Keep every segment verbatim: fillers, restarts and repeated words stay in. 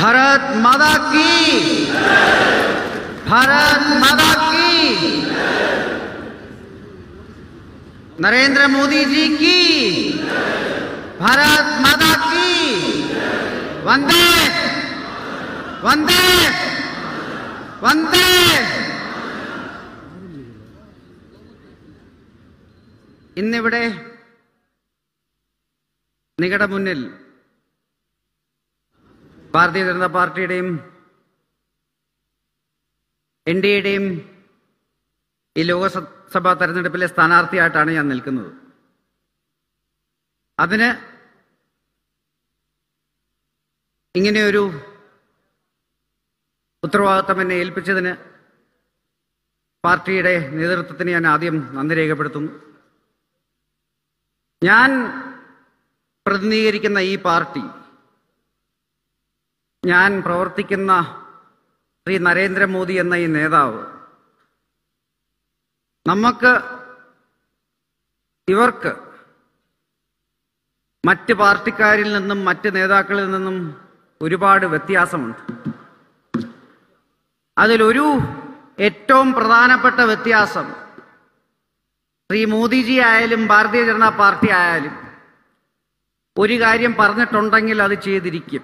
भारत माता की, भारत माता की, नरेंद्र मोदी जी की, भारत माता की, वंदे वंदे वंदे। ഇന്നിവിടെ നിങ്ങളുടെ മുന്നിൽ ഭാരതീയ ജനതാ പാർട്ടിയുടെയും എൻ ഡി എയുടെയും ഈ ലോകസഭാ തെരഞ്ഞെടുപ്പിലെ സ്ഥാനാർത്ഥിയായിട്ടാണ് ഞാൻ നിൽക്കുന്നത്. അതിന് ഇങ്ങനെയൊരു ഉത്തരവാദിത്തം എന്നെ ഏൽപ്പിച്ചതിന് പാർട്ടിയുടെ നേതൃത്വത്തിന് ഞാൻ ആദ്യം നന്ദി രേഖപ്പെടുത്തുന്നു. ഞാൻ പ്രതിനിധീകരിക്കുന്ന ഈ പാർട്ടി, ഞാൻ പ്രവർത്തിക്കുന്ന ശ്രീ നരേന്ദ്രമോദി എന്ന ഈ നേതാവ്, നമുക്ക് ഇവർക്ക് മറ്റ് പാർട്ടിക്കാരിൽ നിന്നും മറ്റ് നേതാക്കളിൽ നിന്നും ഒരുപാട് വ്യത്യാസമുണ്ട്. അതിലൊരു ഏറ്റവും പ്രധാനപ്പെട്ട വ്യത്യാസം, ശ്രീ മോദിജി ആയാലും ഭാരതീയ ജനതാ പാർട്ടി ആയാലും ഒരു കാര്യം പറഞ്ഞിട്ടുണ്ടെങ്കിൽ അത് ചെയ്തിരിക്കും.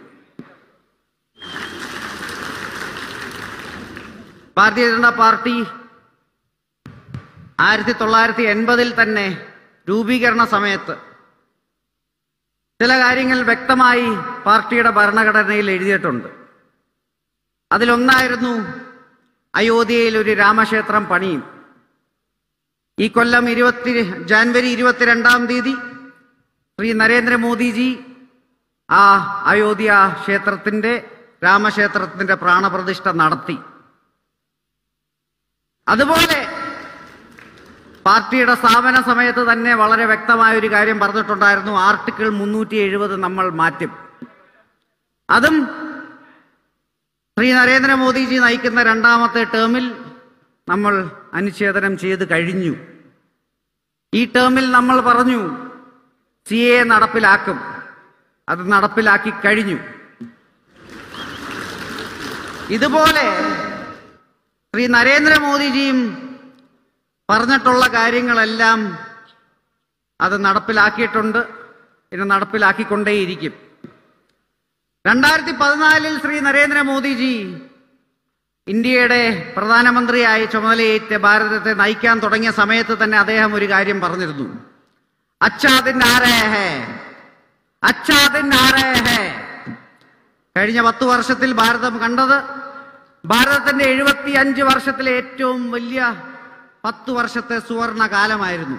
ഭാരതീയ ജനതാ പാർട്ടി ആയിരത്തി തൊള്ളായിരത്തി എൺപതിൽ തന്നെ രൂപീകരണ സമയത്ത് ചില കാര്യങ്ങൾ വ്യക്തമായി പാർട്ടിയുടെ ഭരണഘടനയിൽ എഴുതിയിട്ടുണ്ട്. അതിലൊന്നായിരുന്നു അയോധ്യയിൽ ഒരു രാമക്ഷേത്രം പണിയും. ഈ കൊല്ലം ഇരുപത്തി ജാനുവരി ഇരുപത്തിരണ്ടാം തീയതി ശ്രീ നരേന്ദ്രമോദിജി ആ അയോധ്യ ക്ഷേത്രത്തിന്റെ രാമക്ഷേത്രത്തിന്റെ പ്രാണപ്രതിഷ്ഠ നടത്തി. അതുപോലെ പാർട്ടിയുടെ സ്ഥാപന സമയത്ത് തന്നെ വളരെ വ്യക്തമായ ഒരു കാര്യം പറഞ്ഞിട്ടുണ്ടായിരുന്നു, ആർട്ടിക്കിൾ മുന്നൂറ്റി എഴുപത് നമ്മൾ മാറ്റും. അതും ശ്രീ നരേന്ദ്രമോദിജി നയിക്കുന്ന രണ്ടാമത്തെ ടേമിൽ നമ്മൾ അനുച്ഛേദനം ചെയ്ത് കഴിഞ്ഞു. ഈ ടേമിൽ നമ്മൾ പറഞ്ഞു സി എ നടപ്പിലാക്കും. അത് നടപ്പിലാക്കി കഴിഞ്ഞു. ഇതുപോലെ ശ്രീ നരേന്ദ്രമോദിജിയും പറഞ്ഞിട്ടുള്ള കാര്യങ്ങളെല്ലാം അത് നടപ്പിലാക്കിയിട്ടുണ്ട്, ഇനി നടപ്പിലാക്കിക്കൊണ്ടേയിരിക്കും. രണ്ടായിരത്തി പതിനാലിൽ ശ്രീ നരേന്ദ്രമോദിജി ഇന്ത്യയുടെ പ്രധാനമന്ത്രിയായി ചുമതലയേറ്റ് ഭാരതത്തെ നയിക്കാൻ തുടങ്ങിയ സമയത്ത് തന്നെ അദ്ദേഹം ഒരു കാര്യം പറഞ്ഞിരുന്നു, അച്ഛാ ദിൻ ആ രഹേ ഹേ, അച്ഛാ ദിൻ ആ രഹേ ഹേ. കഴിഞ്ഞ പത്തു വർഷത്തിൽ ഭാരതം കണ്ടത് ഭാരതത്തിന്റെ എഴുപത്തി അഞ്ച് വർഷത്തിലെ ഏറ്റവും വലിയ പത്തു വർഷത്തെ സുവർണ കാലമായിരുന്നു.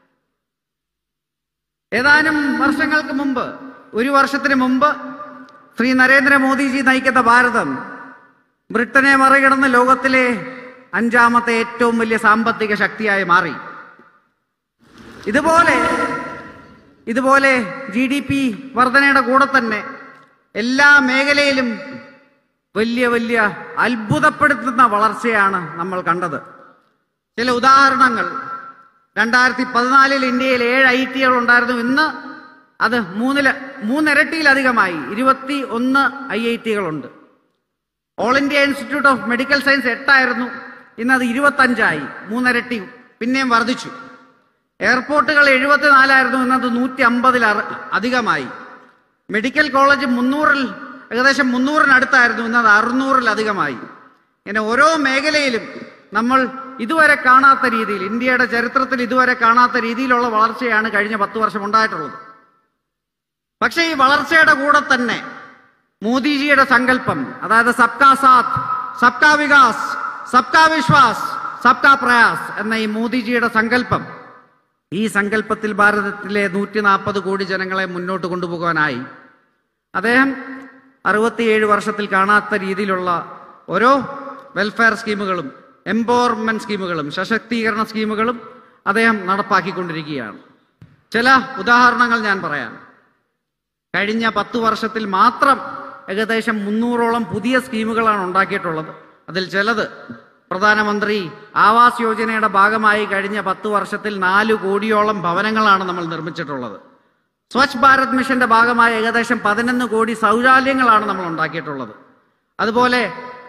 ഏതാനും വർഷങ്ങൾക്ക് മുമ്പ്, ഒരു വർഷത്തിന് മുമ്പ് ശ്രീ നരേന്ദ്രമോദിജി നയിക്കുന്ന ഭാരതം ബ്രിട്ടനെ മറികടന്ന് ലോകത്തിലെ അഞ്ചാമത്തെ ഏറ്റവും വലിയ സാമ്പത്തിക ശക്തിയായി മാറി. ഇതുപോലെ ഇതുപോലെ ജി ഡി പി വർധനയുടെ കൂടെ തന്നെ എല്ലാ മേഖലയിലും വലിയ വലിയ അത്ഭുതപ്പെടുത്തുന്ന വളർച്ചയാണ് നമ്മൾ കണ്ടത്. ചില ഉദാഹരണങ്ങൾ, രണ്ടായിരത്തി പതിനാലിൽ ഇന്ത്യയിൽ ഏഴ് ഐ ടികൾ ഉണ്ടായിരുന്നു. ഇന്ന് അത് മൂന്നില് മൂന്നിരട്ടിയിലധികമായി ഇരുപത്തി ഒന്ന് ഐ ഐ ടികളുണ്ട്. All India Institute of Medical Science എട്ടായിരുന്നു, ഇന്നത് ഇരുപത്തഞ്ചായി, മൂന്നിരട്ടി പിന്നെയും വർദ്ധിച്ചു. എയർപോർട്ടുകൾ എഴുപത്തിനാലായിരുന്നു, ഇന്നത് നൂറ്റി അമ്പതിൽ അധികമായി. മെഡിക്കൽ കോളേജ് മുന്നൂറിൽ ഏകദേശം മുന്നൂറിനടുത്തായിരുന്നു, ഇന്നത് അറുന്നൂറിലധികമായി. ഇങ്ങനെ ഓരോ മേഖലയിലും നമ്മൾ ഇതുവരെ കാണാത്ത രീതിയിൽ, ഇന്ത്യയുടെ ചരിത്രത്തിൽ ഇതുവരെ കാണാത്ത രീതിയിലുള്ള വളർച്ചയാണ് കഴിഞ്ഞ പത്ത് വർഷം ഉണ്ടായിട്ടുള്ളത്. പക്ഷേ ഈ വളർച്ചയുടെ കൂടെ തന്നെ മോദിജിയുടെ സങ്കല്പം, അതായത് സബ്കാ സാത്ത്, സബ്കാ വികാസ്, സബ്കാ വിശ്വാസ്, സബ്കാ പ്രയാസ് എന്ന ഈ മോദിജിയുടെ സങ്കല്പം, ഈ സങ്കല്പത്തിൽ ഭാരതത്തിലെ നൂറ്റി നാൽപ്പത് കോടി ജനങ്ങളെ മുന്നോട്ട് കൊണ്ടുപോകാനായി അദ്ദേഹം അറുപത്തിയേഴ് വർഷത്തിൽ കാണാത്ത രീതിയിലുള്ള ഓരോ വെൽഫെയർ സ്കീമുകളും എംപവർമെന്റ് സ്കീമുകളും സശക്തീകരണ സ്കീമുകളും അദ്ദേഹം നടപ്പാക്കിക്കൊണ്ടിരിക്കുകയാണ്. ചില ഉദാഹരണങ്ങൾ ഞാൻ പറയാം. കഴിഞ്ഞ പത്തു വർഷത്തിൽ മാത്രം ഏകദേശം മുന്നൂറോളം പുതിയ സ്കീമുകളാണ് ഉണ്ടാക്കിയിട്ടുള്ളത്. അതിൽ ചിലത് പ്രധാനമന്ത്രി ആവാസ് യോജനയുടെ ഭാഗമായി കഴിഞ്ഞ പത്തു വർഷത്തിൽ നാലു കോടിയോളം ഭവനങ്ങളാണ് നമ്മൾ നിർമ്മിച്ചിട്ടുള്ളത്. സ്വച്ഛ് ഭാരത് മിഷന്റെ ഭാഗമായി ഏകദേശം പതിനൊന്ന് കോടി ശൗചാലയങ്ങളാണ് നമ്മൾ ഉണ്ടാക്കിയിട്ടുള്ളത്. അതുപോലെ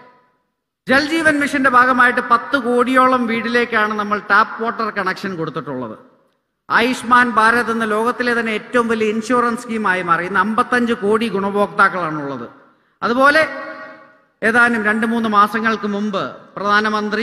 ജൽജീവൻ മിഷന്റെ ഭാഗമായിട്ട് പത്ത് കോടിയോളം വീട്ടിലേക്കാണ് നമ്മൾ ടാപ്പ് വാട്ടർ കണക്ഷൻ കൊടുത്തിട്ടുള്ളത്. ആയുഷ്മാൻ ഭാരത് എന്ന ലോകത്തിലെ തന്നെ ഏറ്റവും വലിയ ഇൻഷുറൻസ് സ്കീമായി മാറി. ഇന്ന് അമ്പത്തഞ്ച് കോടി ഗുണഭോക്താക്കളാണുള്ളത്. അതുപോലെ ഏതാനും രണ്ട് മൂന്ന് മാസങ്ങൾക്ക് മുമ്പ് പ്രധാനമന്ത്രി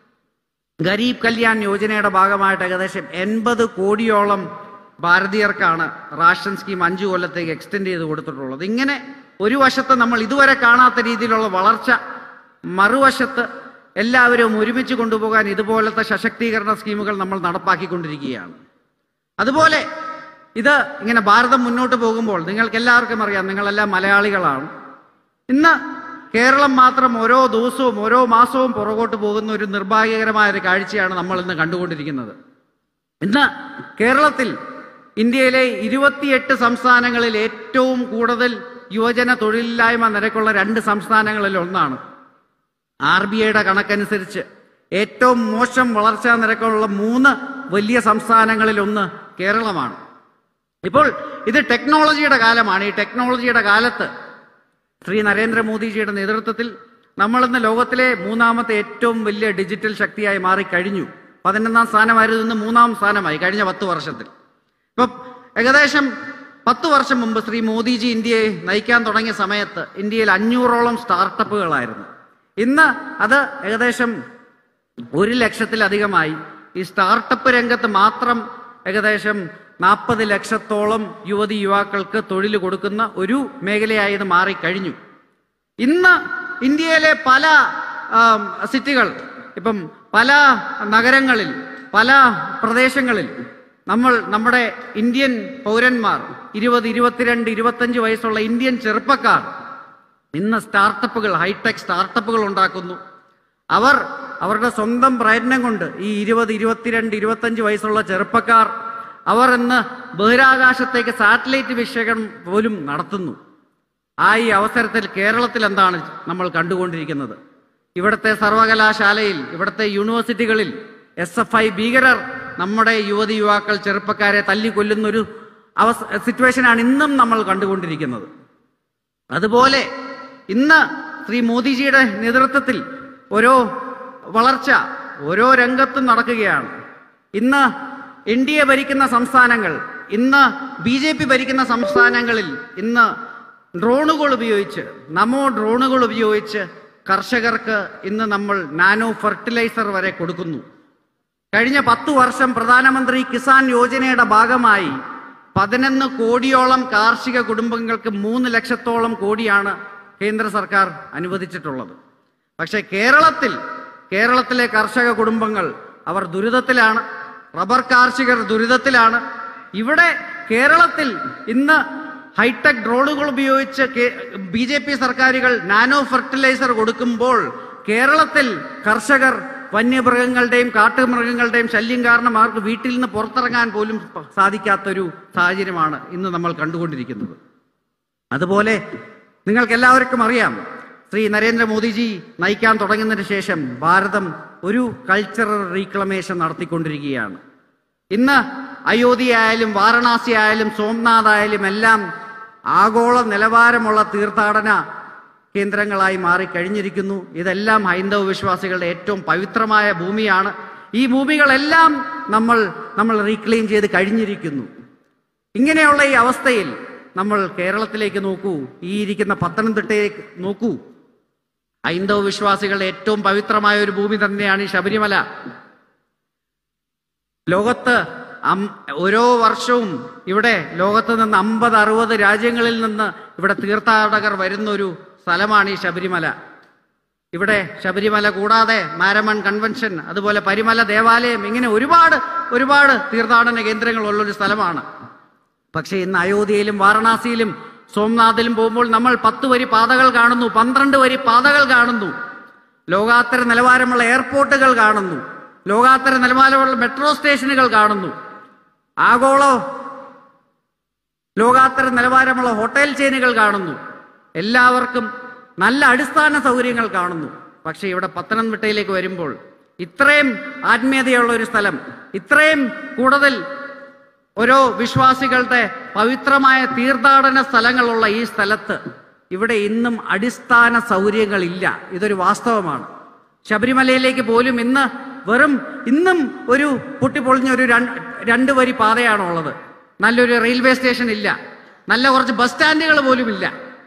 ഗരീബ് കല്യാൺ യോജനയുടെ ഭാഗമായിട്ട് ഏകദേശം എൺപത് കോടിയോളം ഭാരതീയർക്കാണ് റേഷൻ സ്കീം അഞ്ചു കൊല്ലത്തേക്ക് എക്സ്റ്റെൻഡ് ചെയ്ത് കൊടുത്തിട്ടുള്ളത്. ഇങ്ങനെ ഒരു വശത്ത് നമ്മൾ ഇതുവരെ കാണാത്ത രീതിയിലുള്ള വളർച്ച, മറുവശത്ത് എല്ലാവരും ഒരുമിച്ച് കൊണ്ടുപോകാൻ ഇതുപോലത്തെ സശക്തീകരണ സ്കീമുകൾ നമ്മൾ നടപ്പാക്കിക്കൊണ്ടിരിക്കുകയാണ്. അതുപോലെ ഇത് ഇങ്ങനെ ഭാരതം മുന്നോട്ട് പോകുമ്പോൾ നിങ്ങൾക്ക് എല്ലാവർക്കും അറിയാം, നിങ്ങളെല്ലാം മലയാളികളാണ്. ഇന്ന് കേരളം മാത്രം ഓരോ ദിവസവും ഓരോ മാസവും പുറകോട്ട് പോകുന്ന ഒരു നിർഭാഗ്യകരമായ ഒരു കാഴ്ചയാണ് നമ്മൾ ഇന്ന് കണ്ടുകൊണ്ടിരിക്കുന്നത്. ഇന്ന് കേരളത്തിൽ ഇന്ത്യയിലെ ഇരുപത്തിയെട്ട് സംസ്ഥാനങ്ങളിൽ ഏറ്റവും കൂടുതൽ യുവജന തൊഴിലില്ലായ്മ നിരക്കുള്ള രണ്ട് സംസ്ഥാനങ്ങളിൽ ഒന്നാണ്. ആർ ബി ഐയുടെ കണക്കനുസരിച്ച് ഏറ്റവും മോശം വളർച്ചാ നിരക്കുള്ള മൂന്ന് വലിയ സംസ്ഥാനങ്ങളിൽ ഒന്ന് കേരളമാണ്. ഇപ്പോൾ ഇത് ടെക്നോളജിയുടെ കാലമാണ്. ഈ ടെക്നോളജിയുടെ കാലത്ത് ശ്രീ നരേന്ദ്രമോദിജിയുടെ നേതൃത്വത്തിൽ നമ്മളിന്ന് ലോകത്തിലെ മൂന്നാമത്തെ ഏറ്റവും വലിയ ഡിജിറ്റൽ ശക്തിയായി മാറിക്കഴിഞ്ഞു. പതിനൊന്നാം സ്ഥാനമായിരുന്നു, ഇന്ന് മൂന്നാം സ്ഥാനമായി കഴിഞ്ഞ പത്ത് വർഷത്തിൽ. ഇപ്പം ഏകദേശം പത്ത് വർഷം മുമ്പ് ശ്രീ മോദിജി ഇന്ത്യയെ നയിക്കാൻ തുടങ്ങിയ സമയത്ത് ഇന്ത്യയിൽ അഞ്ഞൂറോളം സ്റ്റാർട്ടപ്പുകളായിരുന്നു. ഇന്ന് അത് ഏകദേശം ഒരു ലക്ഷത്തിലധികമായി. ഈ സ്റ്റാർട്ടപ്പ് രംഗത്ത് മാത്രം ഏകദേശം നാൽപ്പത് ലക്ഷത്തോളം യുവതി യുവാക്കൾക്ക് തൊഴിൽ കൊടുക്കുന്ന ഒരു മേഖലയായി ഇത് മാറിക്കഴിഞ്ഞു. ഇന്ന് ഇന്ത്യയിലെ പല സിറ്റികൾ, ഇപ്പം പല നഗരങ്ങളിൽ, പല പ്രദേശങ്ങളിൽ നമ്മൾ നമ്മുടെ ഇന്ത്യൻ പൗരന്മാർ, ഇരുപത് ഇരുപത്തിരണ്ട് ഇരുപത്തഞ്ച് വയസ്സുള്ള ഇന്ത്യൻ ചെറുപ്പക്കാർ ഇന്ന് സ്റ്റാർട്ടപ്പുകൾ, ഹൈടെക് സ്റ്റാർട്ടപ്പുകൾ ഉണ്ടാക്കുന്നു. അവർ അവരുടെ സ്വന്തം പ്രയത്നം കൊണ്ട് ഈ ഇരുപത് ഇരുപത്തിരണ്ട് ഇരുപത്തഞ്ച് വയസ്സുള്ള ചെറുപ്പക്കാർ അവർ ഇന്ന് ബഹിരാകാശത്തേക്ക് സാറ്റലൈറ്റ് വിക്ഷേപണം പോലും നടത്തുന്നു. ആ ഈ അവസരത്തിൽ കേരളത്തിൽ എന്താണ് നമ്മൾ കണ്ടുകൊണ്ടിരിക്കുന്നത്? ഇവിടുത്തെ സർവകലാശാലയിൽ, ഇവിടുത്തെ യൂണിവേഴ്സിറ്റികളിൽ എസ് എഫ് ഐ ഭീകരർ നമ്മുടെ യുവതി യുവാക്കൾ ചെറുപ്പക്കാരെ തല്ലിക്കൊല്ലുന്നൊരു അവസ്ഥ സിറ്റുവേഷനാണ് ഇന്നും നമ്മൾ കണ്ടുകൊണ്ടിരിക്കുന്നത്. അതുപോലെ ഇന്ന് ശ്രീ മോദിജിയുടെ നേതൃത്വത്തിൽ ഓരോ വളർച്ച ഓരോ രംഗത്തും നടക്കുകയാണ്. ഇന്ന് എൻ ഡി എ ഭരിക്കുന്ന സംസ്ഥാനങ്ങൾ, ഇന്ന് ബി ജെ പി ഭരിക്കുന്ന സംസ്ഥാനങ്ങളിൽ ഇന്ന് ഡ്രോണുകൾ ഉപയോഗിച്ച്, നമോ ഡ്രോണുകൾ ഉപയോഗിച്ച് കർഷകർക്ക് ഇന്ന് നമ്മൾ നാനോ ഫെർട്ടിലൈസർ വരെ കൊടുക്കുന്നു. കഴിഞ്ഞ പത്തു വർഷം പ്രധാനമന്ത്രി കിസാൻ യോജനയുടെ ഭാഗമായി പതിനൊന്ന് കോടിയോളം കാർഷിക കുടുംബങ്ങൾക്ക് മൂന്ന് ലക്ഷത്തോളം കോടിയാണ് കേന്ദ്ര സർക്കാർ അനുവദിച്ചിട്ടുള്ളത്. പക്ഷെ കേരളത്തിൽ കേരളത്തിലെ കർഷക കുടുംബങ്ങൾ അവർ ദുരിതത്തിലാണ്. റബ്ബർ കാർഷികർ ദുരിതത്തിലാണ്. ഇവിടെ കേരളത്തിൽ ഇന്ന് ഹൈടെക് ഡ്രോണുകൾ ഉപയോഗിച്ച് ബി ജെ പി സർക്കാരുകൾ നാനോ ഫെർട്ടിലൈസർ കൊടുക്കുമ്പോൾ കേരളത്തിൽ കർഷകർ വന്യമൃഗങ്ങളുടെയും കാട്ടുമൃഗങ്ങളുടെയും ശല്യം കാരണം അവർക്ക് വീട്ടിൽ നിന്ന് പുറത്തിറങ്ങാൻ പോലും സാധിക്കാത്തൊരു സാഹചര്യമാണ് ഇന്ന് നമ്മൾ കണ്ടുകൊണ്ടിരിക്കുന്നത്. അതുപോലെ നിങ്ങൾക്ക് എല്ലാവർക്കും അറിയാം, ശ്രീ നരേന്ദ്രമോദിജി നയിക്കാൻ തുടങ്ങുന്നതിന് ശേഷം ഭാരതം ഒരു കൾച്ചറൽ റീക്ലമേഷൻ നടത്തിക്കൊണ്ടിരിക്കുകയാണ്. ഇന്ന് അയോധ്യ ആയാലും വാരണാസി ആയാലും സോംനാഥ് ആയാലും എല്ലാം ആഗോള നിലവാരമുള്ള തീർത്ഥാടന കേന്ദ്രങ്ങളായി മാറിക്കഴിഞ്ഞിരിക്കുന്നു. ഇതെല്ലാം ഹൈന്ദവ വിശ്വാസികളുടെ ഏറ്റവും പവിത്രമായ ഭൂമിയാണ്. ഈ ഭൂമികളെല്ലാം നമ്മൾ നമ്മൾ റീക്ലെയിം ചെയ്ത് കഴിഞ്ഞിരിക്കുന്നു. ഇങ്ങനെയുള്ള ഈ അവസ്ഥയിൽ നമ്മൾ കേരളത്തിലേക്ക് നോക്കൂ, ഈ ഇരിക്കുന്ന പത്തനംതിട്ടയിലേക്ക് നോക്കൂ. ഹൈന്ദവ വിശ്വാസികളുടെ ഏറ്റവും പവിത്രമായ ഒരു ഭൂമി തന്നെയാണ് ഈ ശബരിമല. ലോകത്ത് ഓരോ വർഷവും ഇവിടെ ലോകത്ത് നിന്ന് അമ്പത് അറുപത് രാജ്യങ്ങളിൽ നിന്ന് ഇവിടെ തീർത്ഥാടകർ വരുന്നൊരു സ്ഥലമാണ് ഈ ശബരിമല. ഇവിടെ ശബരിമല കൂടാതെ മാരമൺ കൺവെൻഷൻ, അതുപോലെ പരിമല ദേവാലയം, ഇങ്ങനെ ഒരുപാട് ഒരുപാട് തീർത്ഥാടന കേന്ദ്രങ്ങളുള്ളൊരു സ്ഥലമാണ്. പക്ഷേ ഇന്ന് അയോധ്യയിലും വാരണാസിയിലും സോംനാഥിലും പോകുമ്പോൾ നമ്മൾ പത്ത് വരി പാതകൾ കാണുന്നു, പന്ത്രണ്ട് വരി പാതകൾ കാണുന്നു, ലോകാത്തര നിലവാരമുള്ള എയർപോർട്ടുകൾ കാണുന്നു, ലോകാത്തര നിലവാരമുള്ള മെട്രോ സ്റ്റേഷനുകൾ കാണുന്നു, ആഗോള ലോകാത്തര നിലവാരമുള്ള ഹോട്ടൽ ചെയിനുകൾ കാണുന്നു, എല്ലാവർക്കും നല്ല അടിസ്ഥാന സൗകര്യങ്ങൾ കാണുന്നു. പക്ഷേ ഇവിടെ പത്തനംതിട്ടയിലേക്ക് വരുമ്പോൾ ഇത്രയും ആത്മീയതയുള്ള ഒരു സ്ഥലം, ഇത്രയും കൂടുതൽ ഓരോ വിശ്വാസികളുടെ പവിത്രമായ തീർത്ഥാടന സ്ഥലങ്ങളുള്ള ഈ സ്ഥലത്ത് ഇവിടെ ഇന്നും അടിസ്ഥാന സൗകര്യങ്ങളില്ല. ഇതൊരു വാസ്തവമാണ്. ശബരിമലയിലേക്ക് പോലും ഇന്ന് വെറും ഇന്നും ഒരു പൊട്ടിപ്പൊളിഞ്ഞ ഒരു രണ്ട് വരി പാതയാണുള്ളത്. നല്ലൊരു റെയിൽവേ സ്റ്റേഷൻ ഇല്ല, നല്ല കുറച്ച് ബസ് സ്റ്റാൻഡുകൾ പോലും ഇല്ല.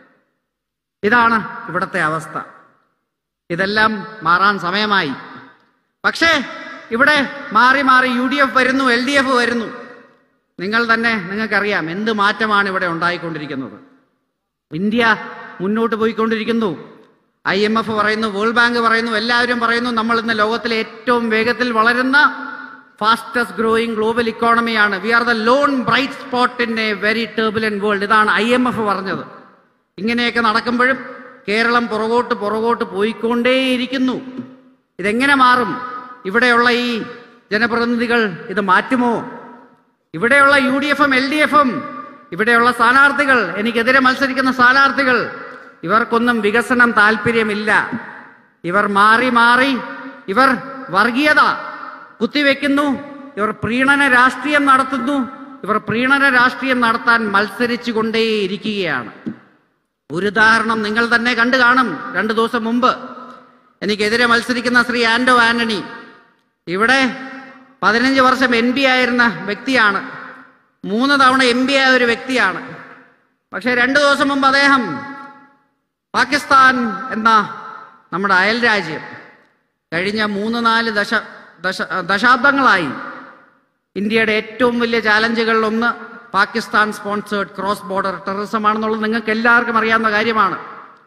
ഇതാണ് ഇവിടുത്തെ അവസ്ഥ. ഇതെല്ലാം മാറാൻ സമയമായി. പക്ഷേ ഇവിടെ മാറി മാറി യു ഡി എഫ് വരുന്നു, എൽ ഡി എഫ് വരുന്നു. നിങ്ങൾ തന്നെ നിങ്ങൾക്കറിയാം എന്ത് മാറ്റമാണ് ഇവിടെ ഉണ്ടായിക്കൊണ്ടിരിക്കുന്നത്. ഇന്ത്യ മുന്നോട്ട് പോയിക്കൊണ്ടിരിക്കുന്നു. ഐ എം എഫ് പറയുന്നു, വേൾഡ് ബാങ്ക് പറയുന്നു, എല്ലാവരും പറയുന്നു നമ്മൾ ഇന്ന് ലോകത്തിലെ ഏറ്റവും വേഗത്തിൽ വളരുന്ന ഫാസ്റ്റസ്റ്റ് ഗ്രോയിങ് ഗ്ലോബൽ ഇക്കോണമിയാണ്. We are the lone bright spot in a very turbulent world. ഇതാണ് ഐ എം എഫ് പറഞ്ഞത്. ഇങ്ങനെയൊക്കെ നടക്കുമ്പോഴും കേരളം പുറകോട്ട് പുറകോട്ട് പോയിക്കൊണ്ടേയിരിക്കുന്നു. ഇതെങ്ങനെ മാറും? ഇവിടെയുള്ള ഈ ജനപ്രതിനിധികൾ ഇത് മാറ്റുമോ? ഇവിടെയുള്ള യു ഡി എഫും എൽ ഡി എഫും ഇവിടെയുള്ള സ്ഥാനാർത്ഥികൾ, എനിക്കെതിരെ മത്സരിക്കുന്ന സ്ഥാനാർത്ഥികൾ, ഇവർക്കൊന്നും വികസനം താല്പര്യമില്ല. ഇവർ മാറി മാറി ഇവർ വർഗീയത കുത്തിവെക്കുന്നു, ഇവർ പ്രീണന രാഷ്ട്രീയം നടത്തുന്നു. ഇവർ പ്രീണന രാഷ്ട്രീയം നടത്താൻ മത്സരിച്ചു കൊണ്ടേയിരിക്കുകയാണ്. ഒരു ഉദാഹരണം നിങ്ങൾ തന്നെ കണ്ടു കാണും. രണ്ടു ദിവസം മുമ്പ് എനിക്കെതിരെ മത്സരിക്കുന്ന ശ്രീ ആന്റോ ആന്റണി ഇവിടെ പതിനഞ്ച് വർഷം എം പി ആയിരുന്ന വ്യക്തിയാണ്. മൂന്ന് തവണ എം പി ആയ ഒരു വ്യക്തിയാണ്. പക്ഷെ രണ്ടു ദിവസം മുമ്പ് അദ്ദേഹം പാകിസ്ഥാൻ എന്ന നമ്മുടെ അയൽ രാജ്യം കഴിഞ്ഞ മൂന്ന് നാല് ദശ ദശ ദശാബ്ദങ്ങളായി ഇന്ത്യയുടെ ഏറ്റവും വലിയ ചാലഞ്ചുകളിലൊന്ന് Pakistan sponsored cross border terrorism ആണെന്നുള്ളത് നിങ്ങൾക്ക് എല്ലാവർക്കും അറിയാവുന്ന കാര്യമാണ്.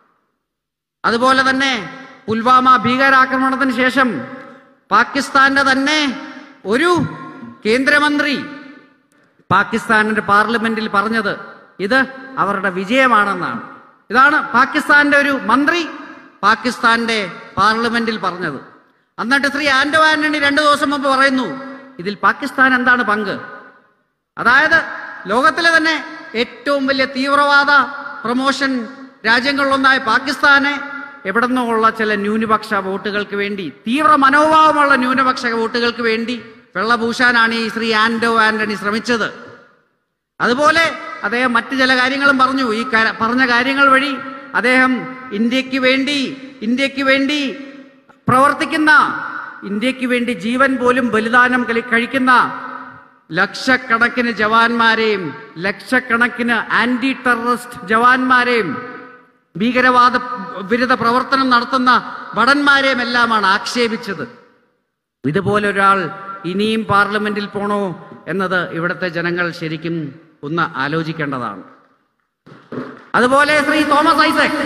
അതുപോലെ തന്നെ പുൽവാമ ഭീകരാക്രമണത്തിന് ശേഷം പാകിസ്ഥാന്റെ തന്നെ ഒരു കേന്ദ്രമന്ത്രി പാകിസ്ഥാനിന്റെ പാർലമെന്റിൽ പറഞ്ഞത് ഇത് അവരുടെ വിജയമാണെന്നാണ്. ഇതാണ് പാകിസ്ഥാന്റെ ഒരു മന്ത്രി പാകിസ്ഥാന്റെ പാർലമെന്റിൽ പറഞ്ഞത്. എന്നിട്ട് ശ്രീ ആന്റോ ആന്റണി രണ്ടു ദിവസം മുമ്പ് പറയുന്നു ഇതിൽ പാകിസ്ഥാൻ എന്താണ് പങ്ക്? അതായത് ലോകത്തിലെ തന്നെ ഏറ്റവും വലിയ തീവ്രവാദ പ്രൊമോഷൻ രാജ്യങ്ങളിലൊന്നായ പാകിസ്ഥാനെ എവിടെ നിന്നുള്ള ചില ന്യൂനപക്ഷ വോട്ടുകൾക്ക് വേണ്ടി, തീവ്ര മനോഭാവമുള്ള ന്യൂനപക്ഷ വോട്ടുകൾക്ക് വേണ്ടി വെള്ളപൂശാനാണ് ഈ ശ്രീ ആന്റോ ആന്റണി ശ്രമിച്ചത്. അതുപോലെ അദ്ദേഹം മറ്റു ചില കാര്യങ്ങളും പറഞ്ഞു. ഈ പറഞ്ഞ കാര്യങ്ങൾ വഴി അദ്ദേഹം ഇന്ത്യക്ക് വേണ്ടി ഇന്ത്യക്ക് വേണ്ടി പ്രവർത്തിക്കുന്ന, ഇന്ത്യക്ക് വേണ്ടി ജീവൻ പോലും ബലിദാനം കഴിക്കുന്ന ലക്ഷക്കണക്കിന് ജവാന്മാരെയും ലക്ഷക്കണക്കിന് ആന്റി ടെററിസ്റ്റ് ജവാന്മാരെയും ഭീകരവാദ വിരുദ്ധ പ്രവർത്തനം നടത്തുന്ന ഭടന്മാരെയും എല്ലാമാണ് ആക്ഷേപിച്ചത്. ഇതുപോലെ ഒരാൾ ഇനിയും പാർലമെന്റിൽ പോണോ എന്നത് ഇവിടുത്തെ ജനങ്ങൾ ശരിക്കും ഒന്ന് ആലോചിക്കേണ്ടതാണ്. അതുപോലെ ശ്രീ തോമസ് ഐസക്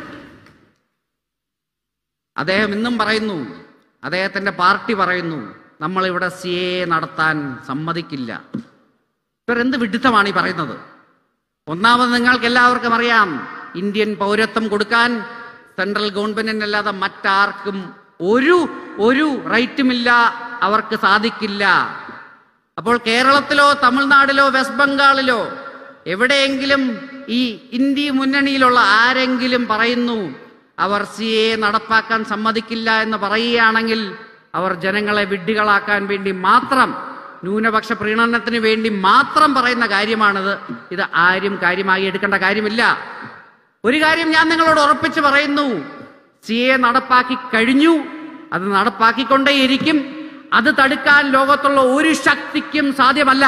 അദ്ദേഹം ഇന്നും പറയുന്നു, അദ്ദേഹത്തിന്റെ പാർട്ടി പറയുന്നു നമ്മൾ ഇവിടെ സി എ നടത്താൻ സമ്മതിക്കില്ല. ഇവർ എന്ത് വിഡിത്തമാണ് ഈ പറയുന്നത്? ഒന്നാമത് നിങ്ങൾക്ക് എല്ലാവർക്കും അറിയാം ഇന്ത്യൻ പൗരത്വം കൊടുക്കാൻ സെൻട്രൽ ഗവൺമെന്റിനല്ലാതെ മറ്റാർക്കും ഒരു ഒരു റൈറ്റുമില്ല, അവർക്ക് സാധിക്കില്ല. അപ്പോൾ കേരളത്തിലോ തമിഴ്നാടിലോ വെസ്റ്റ് ബംഗാളിലോ എവിടെയെങ്കിലും ഈ ഇന്ത്യ മുന്നണിയിലുള്ള ആരെങ്കിലും പറയുന്നു അവർ സി എ നടപ്പാക്കാൻ സമ്മതിക്കില്ല എന്ന് പറയുകയാണെങ്കിൽ അവർ ജനങ്ങളെ വിഡ്ഢികളാക്കാൻ വേണ്ടി മാത്രം, ന്യൂനപക്ഷ പ്രീണനത്തിന് വേണ്ടി മാത്രം പറയുന്ന കാര്യമാണിത്. ഇത് ആരും കാര്യമായി എടുക്കേണ്ട കാര്യമില്ല. ഒരു കാര്യം ഞാൻ നിങ്ങളോട് ഉറപ്പിച്ച് പറയുന്നു, സി എ നടപ്പാക്കി കഴിഞ്ഞു, അത് നടപ്പാക്കിക്കൊണ്ടേയിരിക്കും. അത് തടുക്കാൻ ലോകത്തുള്ള ഒരു ശക്തിക്കും സാധ്യമല്ല.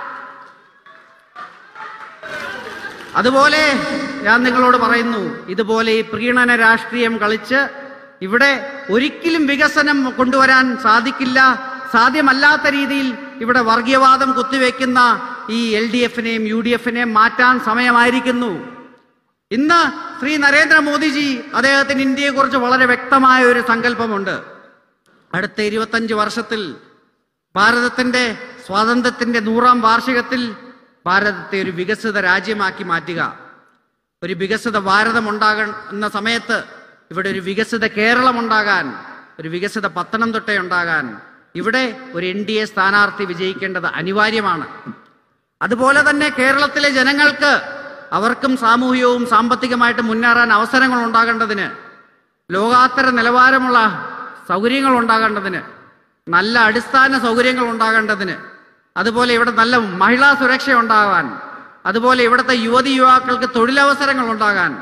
അതുപോലെ ഞാൻ നിങ്ങളോട് പറയുന്നു, ഇതുപോലെ ഈ പ്രീണന രാഷ്ട്രീയം കളിച്ച് ഇവിടെ ഒരിക്കലും വികസനം കൊണ്ടുവരാൻ സാധിക്കില്ല, സാധ്യമല്ലാത്ത രീതിയിൽ ഇവിടെ വർഗീയവാദം കുത്തിവെക്കുന്ന ഈ എൽ ഡി എഫിനെയും യു ഡി എഫിനെയും മാറ്റാൻ സമയമായിരിക്കുന്നു. ഇന്ന് ശ്രീ നരേന്ദ്രമോദിജി അദ്ദേഹത്തിന് ഇന്ത്യയെക്കുറിച്ച് വളരെ വ്യക്തമായ ഒരു സങ്കല്പമുണ്ട്. അടുത്ത ഇരുപത്തഞ്ച് വർഷത്തിൽ ഭാരതത്തിന്റെ സ്വാതന്ത്ര്യത്തിന്റെ നൂറാം വാർഷികത്തിൽ ഭാരതത്തെ ഒരു വികസിത രാജ്യമാക്കി മാറ്റുക. ഒരു വികസിത ഭാരതം ഉണ്ടാകുന്ന സമയത്ത് ഇവിടെ ഒരു വികസിത കേരളം ഉണ്ടാകാൻ, ഒരു വികസിത പത്തനംതിട്ട ഉണ്ടാകാൻ ഇവിടെ ഒരു എൻ ഡി എ സ്ഥാനാർത്ഥി വിജയിക്കേണ്ടത് അനിവാര്യമാണ്. അതുപോലെ തന്നെ കേരളത്തിലെ ജനങ്ങൾക്ക് അവർക്കും സാമൂഹികവും സാമ്പത്തികമായിട്ട് മുന്നേറാൻ അവസരങ്ങൾ ഉണ്ടാകേണ്ടതിന്, ലോകാത്തര നിലവാരമുള്ള സൗകര്യങ്ങൾ ഉണ്ടാകേണ്ടതിന്, നല്ല അടിസ്ഥാന സൗകര്യങ്ങൾ ഉണ്ടാകേണ്ടതിന്, അതുപോലെ ഇവിടെ നല്ല മഹിളാ സുരക്ഷ ഉണ്ടാകാൻ, അതുപോലെ ഇവിടുത്തെ യുവതി യുവാക്കൾക്ക് തൊഴിലവസരങ്ങൾ ഉണ്ടാകാൻ,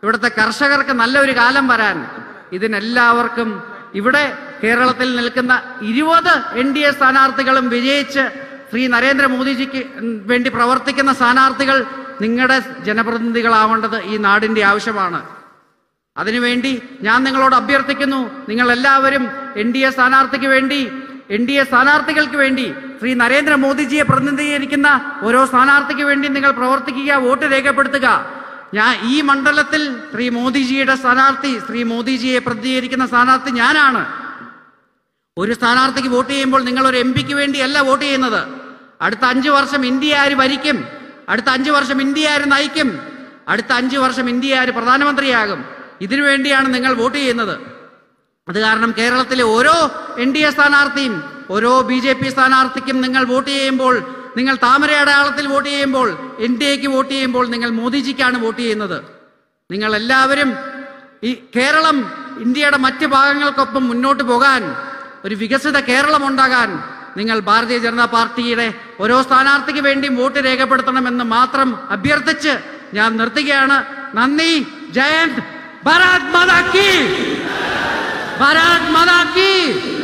ഇവിടുത്തെ കർഷകർക്ക് നല്ലൊരു കാലം വരാൻ, ഇതിനെല്ലാവർക്കും ഇവിടെ കേരളത്തിൽ നിൽക്കുന്ന ഇരുപത് എൻ ഡി എ സ്ഥാനാർത്ഥികളും വിജയിച്ച് ശ്രീ നരേന്ദ്രമോദിജിക്ക് വേണ്ടി പ്രവർത്തിക്കുന്ന സ്ഥാനാർത്ഥികൾ നിങ്ങളുടെ ജനപ്രതിനിധികളാവേണ്ടത് ഈ നാടിന്റെ ആവശ്യമാണ്. അതിനുവേണ്ടി ഞാൻ നിങ്ങളോട് അഭ്യർത്ഥിക്കുന്നു, നിങ്ങൾ എല്ലാവരും എൻ ഡി എ സ്ഥാനാർത്ഥിക്ക് വേണ്ടി, എൻ ഡി എ സ്ഥാനാർത്ഥികൾക്ക് വേണ്ടി, ശ്രീ നരേന്ദ്രമോദിജിയെ പ്രതിനിധീകരിക്കുന്ന ഓരോ സ്ഥാനാർത്ഥിക്ക് വേണ്ടി നിങ്ങൾ പ്രവർത്തിക്കുക, വോട്ട് രേഖപ്പെടുത്തുക. ഞാൻ ഈ മണ്ഡലത്തിൽ ശ്രീ മോദിജിയുടെ സ്ഥാനാർത്ഥി, ശ്രീ മോദിജിയെ പ്രതിനിധീകരിക്കുന്ന സ്ഥാനാർത്ഥി ഞാനാണ്. ഒരു സ്ഥാനാർത്ഥിക്ക് വോട്ട് ചെയ്യുമ്പോൾ നിങ്ങൾ ഒരു എം പിക്ക് വേണ്ടിയല്ല വോട്ട് ചെയ്യുന്നത്. അടുത്ത അഞ്ചു വർഷം ഇന്ത്യ ആര് ഭരിക്കും, അടുത്ത അഞ്ചു വർഷം ഇന്ത്യ ആര് നയിക്കും, അടുത്ത അഞ്ചു വർഷം ഇന്ത്യ ആര് പ്രധാനമന്ത്രിയാകും, ഇതിനു വേണ്ടിയാണ് നിങ്ങൾ വോട്ട് ചെയ്യുന്നത്. അത് കാരണം കേരളത്തിലെ ഓരോ എൻ ഡി എ സ്ഥാനാർത്ഥിയും ഓരോ ബി ജെ പി സ്ഥാനാർത്ഥിക്കും നിങ്ങൾ വോട്ട് ചെയ്യുമ്പോൾ, നിങ്ങൾ താമര അടയാളത്തിൽ വോട്ട് ചെയ്യുമ്പോൾ, എൻ ഡി എക്ക് വോട്ട് ചെയ്യുമ്പോൾ നിങ്ങൾ മോദിജിക്കാണ് വോട്ട് ചെയ്യുന്നത്. നിങ്ങൾ എല്ലാവരും ഈ കേരളം ഇന്ത്യയുടെ മറ്റ് ഭാഗങ്ങൾക്കൊപ്പം മുന്നോട്ട് പോകാൻ, ഒരു വികസിത കേരളം ഉണ്ടാകാൻ നിങ്ങൾ ഭാരതീയ ജനതാ പാർട്ടിയുടെ ഓരോ സ്ഥാനാർത്ഥിക്ക് വേണ്ടിയും വോട്ട് രേഖപ്പെടുത്തണമെന്ന് മാത്രം അഭ്യർത്ഥിച്ച് ഞാൻ നിർത്തുകയാണ്. നന്ദി. ജയ് ഹിന്ദ്. ഭാരത് മാതാ കീ. ഭാരത് മാതാ കീ.